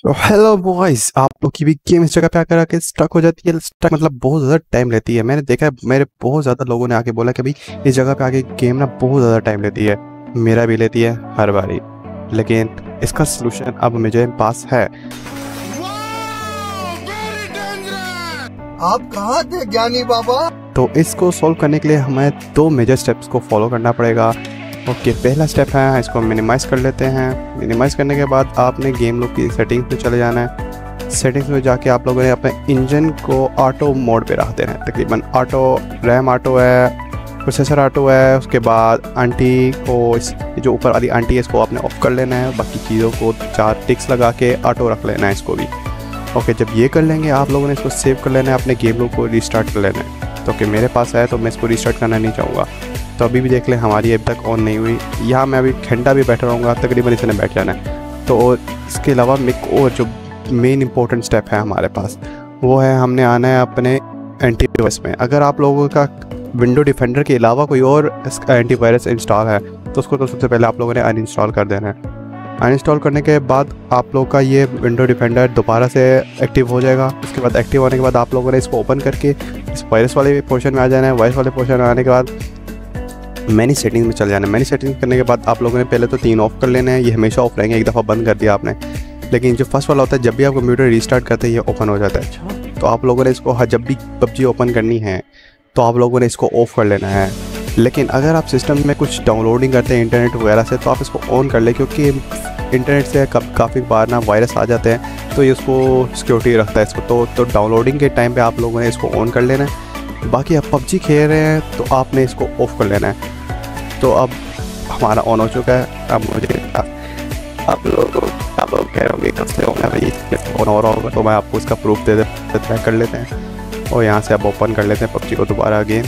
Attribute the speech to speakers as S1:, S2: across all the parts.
S1: तो hello boys, आप लोग की भी गेम इस जगह पे आकर आके स्टक हो जाती है। स्टक मतलब बहुत ज़्यादा टाइम लेती है। मैंने देखा है, मेरे बहुत ज़्यादा लोगों ने आके बोला कि भाई इस जगह पे आके गेम ना बहुत ज़्यादा टाइम लेती है। मेरा भी लेती है हर बारी, लेकिन इसका सलूशन अब मेरे पास है।
S2: आप कहाँ थे ज्ञानी बाबा?
S1: तो इसको सॉल्व करने के लिए हमें दो मेजर स्टेप्स को फॉलो करना पड़ेगा। ओके, पहला स्टेप है, इसको मिनिमाइज़ कर लेते हैं। मिनिमाइज़ करने के बाद आपने गेम लोग की सेटिंग्स पे चले जाना है। सेटिंग्स में जाके आप लोगों ने अपने इंजन को ऑटो मोड पे रख देना है। तकरीबन ऑटो, रैम ऑटो है, प्रोसेसर ऑटो है। उसके बाद आंटी को, इस जो ऊपर वाली आंटी है, इसको आपने ऑफ कर लेना है। बाकी चीज़ों को 4 टिक्स लगा के ऑटो रख लेना है इसको भी। ओके, जब ये कर लेंगे आप लोगों ने इसको सेव कर लेना है, अपने गेम लोग को रिस्टार्ट कर लेना है। तो ओके, मेरे पास है तो मैं इसको रिस्टार्ट करना नहीं चाहूँगा। तो अभी भी देख लें, हमारी अभी तक ऑन नहीं हुई। यहाँ मैं अभी घंटा भी बैठा रहूँगा, तकरीबन इसने बैठ जाना है। तो इसके अलावा और जो मेन इंपॉर्टेंट स्टेप है हमारे पास, वो है हमने आना है अपने एंटीवायरस में। अगर आप लोगों का विंडो डिफेंडर के अलावा कोई और एंटीवायरस इंस्टॉल है तो उसको तो सबसे पहले आप लोगों ने अनइंस्टॉल कर देना है। अनइंस्टॉल करने के बाद आप लोग का ये विंडो डिफेंडर दोबारा से एक्टिव हो जाएगा। उसके बाद एक्टिव होने के बाद आप लोगों ने इसको ओपन करके इस वायरस वाले पोर्शन में आ जाना है। वायरस वाले पोर्शन में आने के बाद मैनी सेटिंग्स में चल जाना है। मैनी सेटिंग्स करने के बाद आप लोगों ने पहले तो 3 ऑफ कर लेने हैं। ये हमेशा ऑफ रहेंगे, एक दफ़ा बंद कर दिया आपने। लेकिन जो फर्स्ट वाला होता है, जब भी आप कंप्यूटर रिस्टार्ट करते हैं ये ओपन हो जाता है। तो आप लोगों ने इसको जब भी पबजी ओपन करनी है तो आप लोगों ने इसको ऑफ कर लेना है। लेकिन अगर आप सिस्टम में कुछ डाउनलोडिंग करते हैं इंटरनेट वगैरह से, तो आप इसको ऑन कर लें, क्योंकि इंटरनेट से काफ़ी बार ना वायरस आ जाते हैं, तो ये उसको सिक्योरिटी रखता है इसको। तो डाउनलोडिंग के टाइम पे आप लोगों ने इसको ऑन कर लेना है। बाकी आप पबजी खेल रहे हैं तो आपने इसको ऑफ़ कर लेना है। तो अब हमारा ऑन हो चुका है। अब मुझे आप लोग कह रहे होंगे कब से होगा भाई, ऑन हो रहा होगा, तो मैं आपको इसका प्रूफ दे देता कर लेते हैं। और यहाँ से आप ओपन कर लेते हैं पबजी को दोबारा अगेन।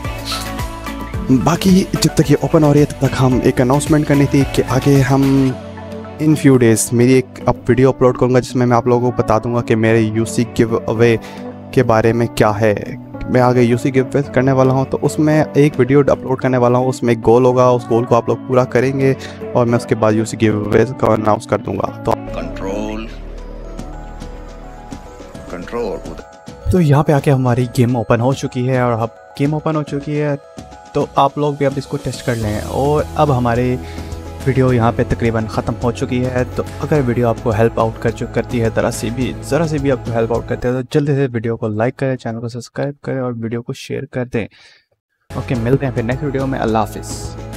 S1: बाकी जब तक ये ओपन हो रही है तब तक हम एक अनाउंसमेंट करनी थी कि आगे हम इन फ्यू डेज़ मेरी एक वीडियो अपलोड करूँगा, जिसमें मैं आप लोगों को बता दूँगा कि मेरे यूसी गिव अवे के बारे में क्या है। मैं आगे यूसी गिव अवे करने वाला हूँ, तो उसमें एक वीडियो अपलोड करने वाला हूँ। उसमें एक गोल होगा, उस गोल को आप लोग पूरा करेंगे और मैं उसके बाद यूसी गिव अवे का अनाउंस कर दूँगा। तो
S3: तो यहाँ पे आके हमारी गेम ओपन हो चुकी है, और अब गेम ओपन हो चुकी है तो आप लोग भी अब इसको टेस्ट कर लें। और अब हमारी वीडियो यहाँ पे तकरीबन ख़त्म हो चुकी है। तो अगर वीडियो आपको हेल्प आउट करती है, ज़रा सी भी आपको हेल्प आउट करती है, तो जल्दी से वीडियो को लाइक करें, चैनल को सब्सक्राइब करें और वीडियो को शेयर कर दें। ओके, मिलते हैं फिर नेक्स्ट वीडियो में। अल्लाह हाफिज़।